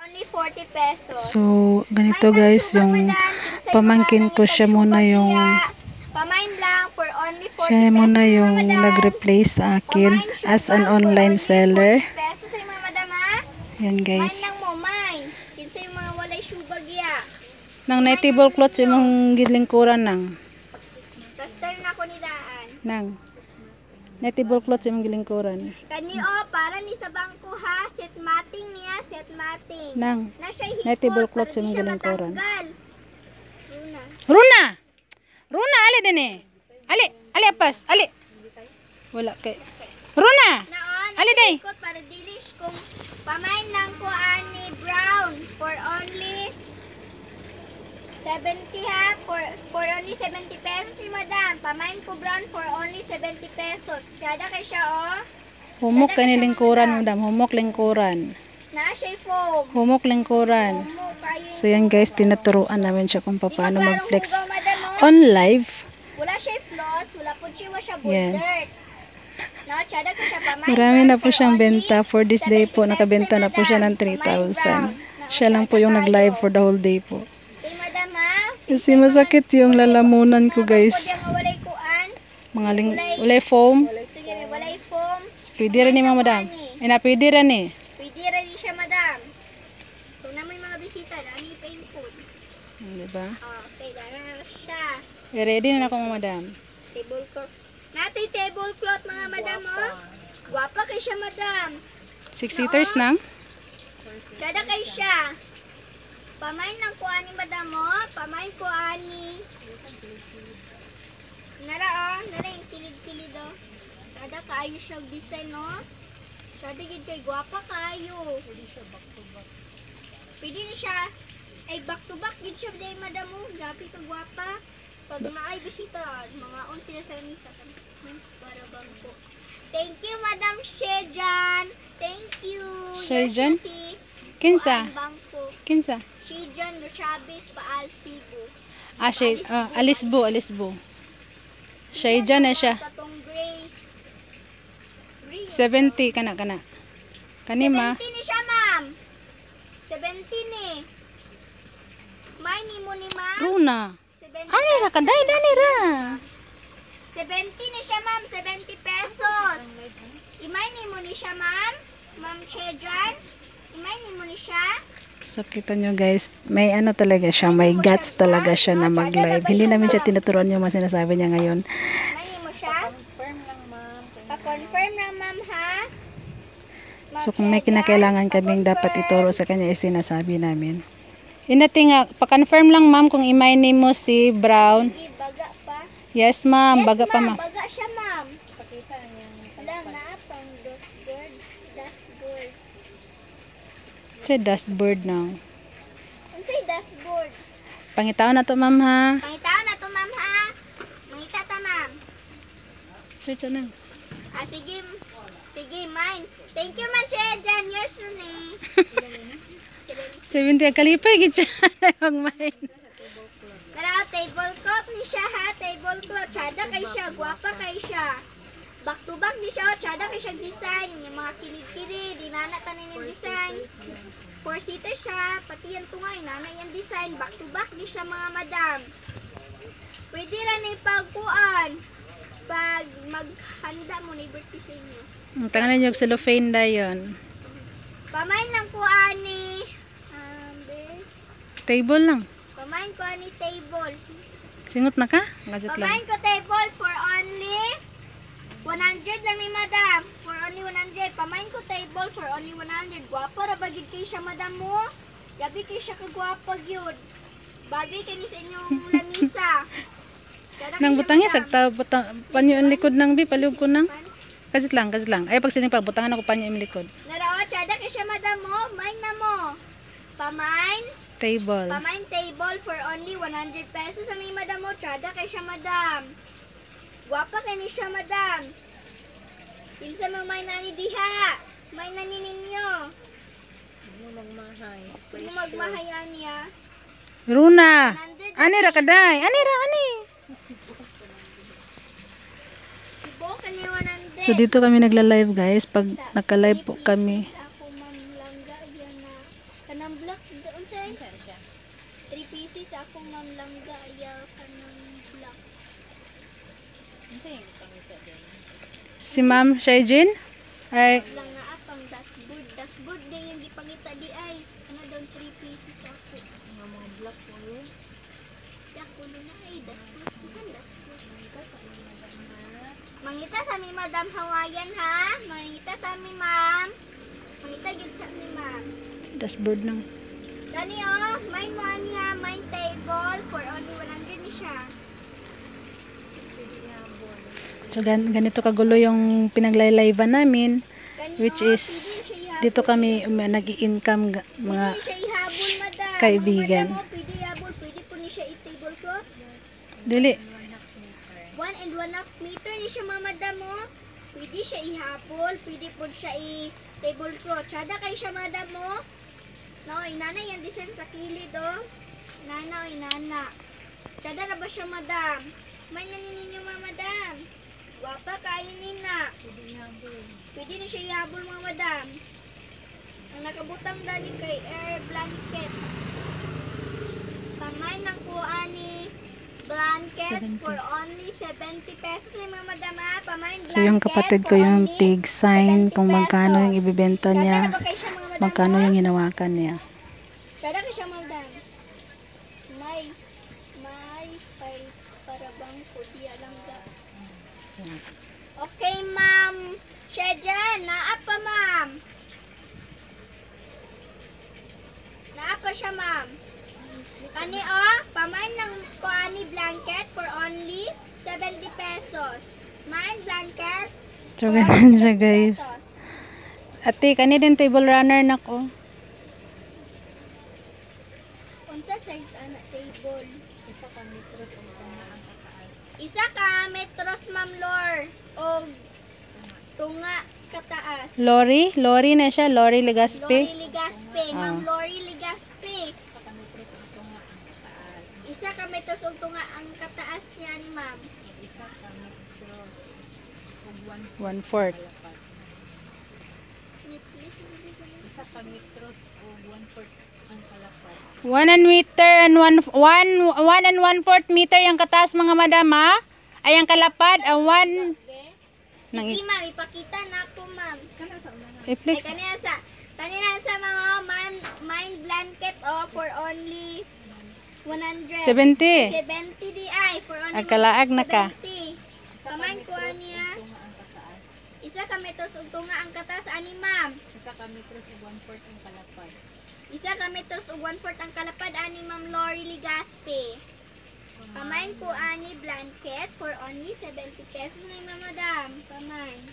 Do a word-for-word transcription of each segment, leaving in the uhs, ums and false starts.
Only forty pesos. So, ganito guys, yung pamangkin ko siya muna yung Pamain lang for only forty siya muna pesos, yung madam. nag-replace sa akin Pamain as siya an ba for online only seller. forty pesos ay mga madam ha? Yan Main guys. lang mo, main. Kinsa yung mga walay syubag ya. Nang naitable clothes imong gilingkuran nang. Kastar na ko ni daan. Nang. Naitable clothes imong gilingkuran. Kani o, para ni sa bangko ha, set mating niya, set mating. Nang. Na siya hikot, Naitable para clothes di imong siya gilingkuran. matanggal. Runa. Runa! Runa, ali din eh. Ali, ali apas, ali. Wala kay. Runa! Naon, Ali day. hikot para dilish kung pamain lang ko ani brown for only seventy ha, for, for only seventy pesos si madam. Pamain ko brown for only seventy pesos. Kada kay siya oh. Humok kay ni lingkuran, madam. Humok lingkuran. Na siya foam. Humok lingkuran. Momo kayo. So yan guys, tinuturuan namin siya kung paano mag-flex Hugaw, madam, oh. on live. Wala siya floss, wala po siya siya Yan. dirt. No, tsada ko siya pamain. Marami brown na po for siyang only benta. For this day po, seventy nakabenta pesos na si po siya ng madam. three Pamain thousand. brown. Siya lang po yung nag-live for the whole day po. Okay, madam ha. Kasi masakit yung lalamunan ko guys. Mga bangko walay kuan. Mga ling ulay foam. Sige, walay foam. Pwede rin ni mga madam. Eh na pwede rin eh. Pwede rin siya, madam. Kung na may mga bisita, dami pa yung food. Diba? Okay, dami siya. Eh, ready na ako mga madam. Tablecloth. Natay tablecloth, mga madam, oh. Guwapa kay siya, madam. Six seaters nang. Dada kay siya. Pamain lang ko ani, madam, oh. Pamain ko ani. Nara, oh. Nara yung kilid-kilid, oh. Dada kaayo siya design, oh. Dada gid kay guwapa kayo. Pwede siya back to back. Pwede na siya. Ay, back to back gid siya, day, madam, oh. Gapi ka guwapa. Pag maay bisita, mga on sila sa misa. Para bangko. Thank you, Madam Shejan. Thank you. Shejan? Yes, si Kinsa? Kuan Bangko. Kinsa? Shejan Chavez Paal Cebu. Ah, siya, ah, Alisbo, Alisbo. Siya dyan na siya. Katong gray. Gray. seventy, kana, kana. Kanima. seventy ni siya, ma'am. seventy ni. May ni mo ni, ma'am. Runa. seventy Ani ra kaday dani ra. seventy ni siya, ma'am. seventy pesos. Imay ni mo ni siya, ma'am. Ma'am Shejan. Imay ni mo ni siya. So kita nyo guys, may ano talaga siya, may guts talaga siya na mag-live. Hindi namin siya tinuturuan yung mga sinasabi niya ngayon. Imay ni mo siya. Pa-confirm lang, ma'am. Pa-confirm lang, ma'am, ha? So kung may kinakailangan kaming dapat ituro sa kanya, is sinasabi namin. Inati nga, pa-confirm lang ma'am kung imay ni mo si Brown. Sige, baga pa. Yes ma'am, Yes, baga pa ma'am. Baga siya, ma'am. Pakita niya. Alam na, pang dashboard. Dashboard. Siya dashboard na. Ano sa'yo dashboard? Pangitaon na to ma'am ha. Pangitaon na to, ma'am, ha? Mangita ta, ma'am. Search na. Ah, sige. Sige, mine. Thank you, man, Shejan. Yours na ni. seventy ang kalipay, gitsa. Ang main. Pero tablecloth ni siya, ha? Tablecloth. Tsada kay siya. Guwapa kay siya. Back to back ni siya. Tsada kay siya design. Yung mga kilid-kilid. Dinana tanin yung design. Four seater siya. Pati yan tungay. Nana yung design. Back to back ni siya, mga madam. Pwede rin yung pagkuan. Pag maghanda mo ni birthday sa inyo. Ang tangan niyo cellophane da yun. Pamain lang ko ani. Um, Table lang. Pamain ko ani table. Singot na ka? Ngadjut lang. Pamain ko table for only one hundred lang ni madam. For only one hundred. Pamain ko table for only one hundred. Guwapo ra bagid kay siya, madam mo. Gabi kay siya kagwapo gyud. Bagay kay ni sa inyong lamisa. Nang butangnya sagta butang panyo ang likod nang bi paliog ko nang. Kajit lang, kajit lang. Ay pag sining pa butangan ako panyo ang likod. Narao tsada kay siya, madam mo. Main na mo. Pamain. Table. Pamain table for only one hundred pesos sa may madam mo. Tsada kay siya, madam. Guwapa kay ni siya, madam. Pinsa mo may nani diha. May nani ninyo. Huwag mo magmahay. Huwag mo magmahayan niya. Runa. Ani ra kaday. Ani ra, ani. Ibo kanya one hundred. So dito kami nagla-live guys. Pag naka-live po kami. Ako, ma'am, langga yan na. Kanang black doon sa three pieces akong ma'am langga ayaw kanang black. Si Ma'am Shaijin? Ay, Lang na atong dashboard. Dashboard din yung gipangita di ay. Ano daw three pieces ako. Mga mga black po yun. Black po na ay dashboard. Saan dashboard? Mangita sa mi Madam Hawaiian ha. Mangita sa mi ma'am. Mangita gid sa mi ma'am. dashboard ng. Gani oh, mine mo niya, mine table for only one hundred ni siya. So gan ganito kagulo yung pinaglaylayban namin, Gani, which oh, is pwede siya ihabol. dito kami um, nag-i-income ga- mga Pwede siya ihabol, madam. kaibigan. Mga madam, oh, pwede ihabol, pwede po ni siya i-table cloth. dili. One and one half meter ni siya mga madam oh. Pwede siya ihabol, pwede po siya i-table cloth. Tsada kay siya madam oh. No, inana yung design sa kilid oh. Inana, oh, inana. Tsada na ba siya madam? May naninyo mga madam. Guwapa kayo nina. Pwede na siya ihabol mga madam. Ang nakabutang dali kay air blanket. Kamay ng kuha ni blanket seventy. for only seventy pesos ni mga madam ha. Pamay blanket So yung kapatid ko for yung only pig sign seventy kung magkano yung pesos. ibibenta Tsada niya, na ba kayo siya mga madam? magkano ha? yung hinawakan niya. Tsada ka siya mga madam. May, may, pay, para bang kudiya lang ga. Okay, ma'am. Siya dyan. Naapa, ma'am. Naapa siya, ma'am. Kani, oh. Pamain ng kuani blanket for only seventy pesos. Main blanket. So for ganun only siya seventy guys. pesos. Ate, kani din table runner na ko. Unsa size ana table? Isa ka metros ang tunga ang kataas. Isa ka metros, ma'am Lor. O tunga kataas. Lori, Lori na siya, Lori Legaspi. Lori Ligaspe. Ma'am Ah. Lori Ligaspe. Isa ka metros ang tunga ang kataas niya ni ma'am. One fourth. Isa ka metros o one fourth ang kalapad. One and meter and one one one and one fourth meter yung kataas mga madam ha. Ay ang kalapad, ang one nang Sige ma'am, ipakita na ako ma'am. Ay i-flex. kanina sa kanina sa mga man, mind blanket oh for only one hundred. seventy. seventy di ay for only Ang kalaag na ka. seventy. Pamain ko niya. Isa ka metros ug tunga ang kataas ani ma'am. Isa ka metros ug one fourth ang kalapad. Isa ka metros ug one fourth ang kalapad ani Ma'am Lori Ligaspe. Pamain ko ani blanket for only seventy pesos ni Ma'am Madam. Pamain.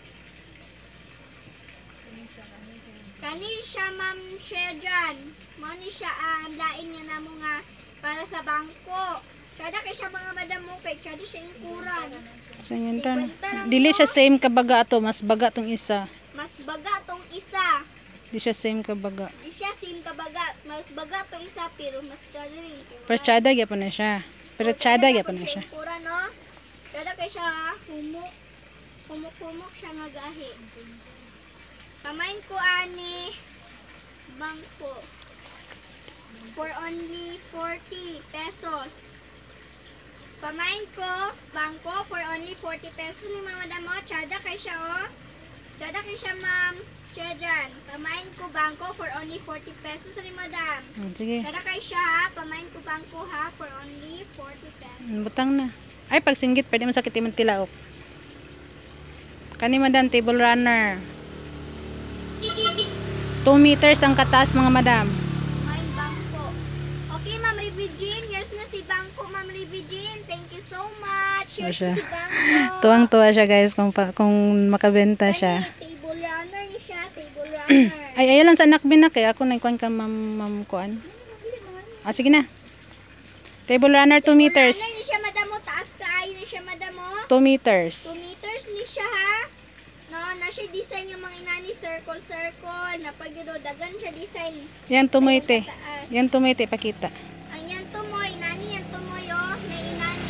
Kani siya Ma'am Shejan. Mani siya ang lain niya na mo nga para sa bangko. Kada kay siya mga madam mo kay kada siya yung kuran. So yun tan. Dili siya same kabaga ato, mas baga tong isa. Mas baga tong isa. Di siya same kabaga. Di siya sim kabaga. Mas baga tong isa pero mas tsada rin. Pero tsada gyapon na siya. Pero tsada gyapon na siya. Kuran no. Kada kay siya humuk. Humuk-humuk siya nga gahi. Pamain ko ani bangko. For only forty pesos. Pamain ko, bangko for only forty pesos ni Mama Damo. Tsada kay siya oh. Tsada kay siya ma'am. Siya dyan. Pamain ko bangko for only forty pesos ni Madam. Hmm, sige. Tsada kay siya ha. Pamain ko bangko ha for only forty pesos. Hmm, butang na. Ay pag singgit pwede masakit imong tilaok. Kani madam table runner. two meters ang kataas mga madam. Main bangko. Okay, Ma'am Rivigin. Here's na si bangko, Ma'am Rivigin. Thank you so much. Here's siya. na si bangko. Tuwang-tuwa siya guys kung, pa, kung makabenta siya. Ay, table runner ni siya. Table runner. Ay, ayaw lang sa anak binak eh. Ako na ikuan ka ma'am, ma'am kuan. Ah, sige na. Table runner two meters. Runner ni siya, Madam mo. Taas ka ay ni siya, Madam mo. two meters. two meters ni siya ha. No, na siya design yung mga inani circle circle na pag yun, dagan siya design. Yan tumoy te. Taas. Yan tumoy te, pakita. Ang yan tumoy, inani yan tumoy oh, na inani.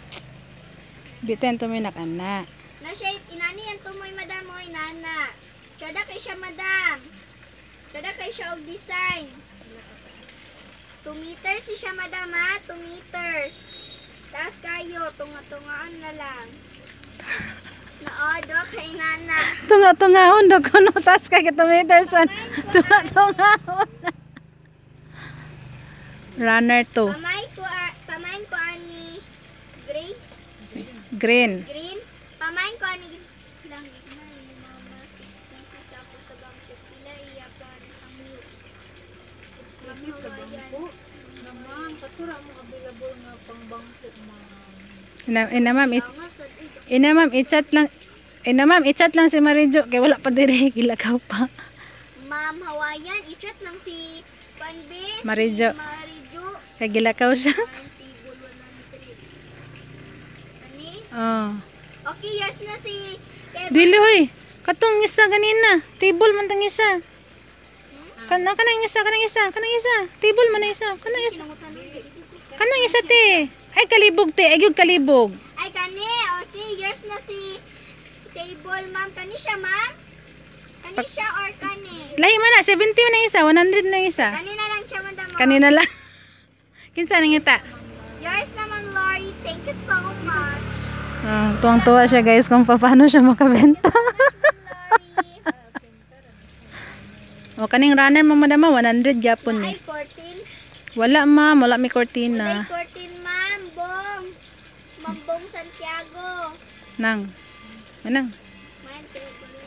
Bitin tumoy nak ana. Na siya inani yan tumoy madam mo, inana. Tsada kay siya, madam. Tsada kay siya og design. two meters si siya, madam, ha? two meters. Taas kayo. Tunga-tungaan na lang. Naodo kay nana. Tunga-tungaon daw ko no. Tas ka meters. Tunga-tungaon. Runner two. Pamay ko, ah, pamain ko ani gray, Green. green. Pamain ko ani lang na ni mama six pieces ako sa bangko pila iya pa ang milk. Mahawayan. Naman, katura mo available nga pangbangko, ma'am. Ina, ina ma'am, it, Masod ito. ina ma'am, i-chat lang. Ina ma'am, i-chat lang si Marijo kay wala pa dire gilakaw pa. Ma'am Hawayan, i-chat lang si Panbe. Marijo. Si Marijo. Kay gilakaw siya. Ang table one hundred. Ani? Oh. Okay, yours na si Kevin. Dili hoy. Katong isa ganina. Table man tang isa. Kana kanang isa, kanang isa, kanang isa. Table man na isa. Kanang isa. Kanang isa te. Ay kalibog te, ay gyud kalibog. Ay, kani. Okay, yours na si table, ma'am. Kani siya, ma'am? Kani siya or kani? Lahi man na seventy man na isa, one hundred na isa. Kani na lang siya, madam. oh. Kanina lang. Kinsa nangita? Yours naman, Lori. Thank you so much. Ah, tuwang-tuwa siya guys kung paano siya makabenta. Lori. O kaning runner mo madama one hundred gyapon Ay, ni. fourteen. Wala ma'am, wala may Ay, cortina. fourteen, ma'am. Bong. Mambong Santiago. Nang. Manang. Man, table.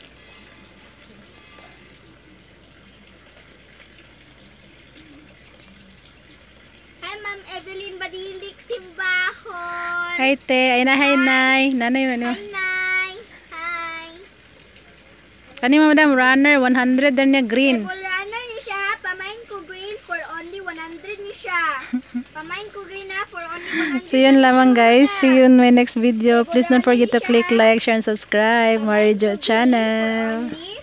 Hi, Ma'am Evelyn Badilik Simbahon. Hi te, ay na hi nay. Nanay Hi, ano. Nay. Hi. Kani madam runner one hundred dan niya green. Table runner ni siya. Pamain ko green for only one hundred ni siya. Pamain ko green na for only one hundred. So yun lamang guys. See you in my next video. Please don't forget to click like, share, and subscribe. Marijo channel. Only